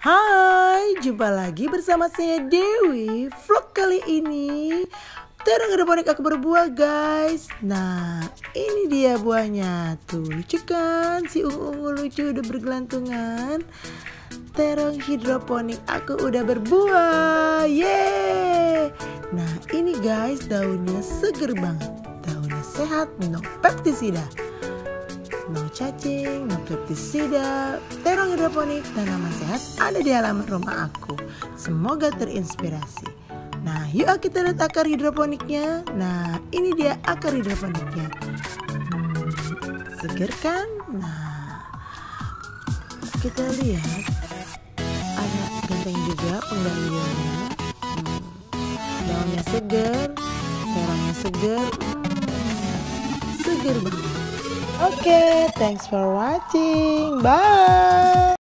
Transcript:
Hai, jumpa lagi bersama saya Dewi. Vlog kali ini terang hidroponik aku berbuah guys. Nah, ini dia buahnya. Tuh lucu kan, si ungu-ungu lucu udah bergelantungan. Terong hidroponik aku udah berbuah. Yeay. Nah ini guys, daunnya seger banget. Daunnya sehat, no pestisida, no cacing, no pestisida. Terong hidroponik tanaman sehat ada di halaman rumah aku. Semoga terinspirasi. Nah yuk kita lihat akar hidroponiknya. Nah ini dia akar hidroponiknya. Seger kan? Nah kita lihat ada genteng juga penggaliannya. Daunnya seger, terongnya seger, seger banget. Oke, thanks for watching. Bye.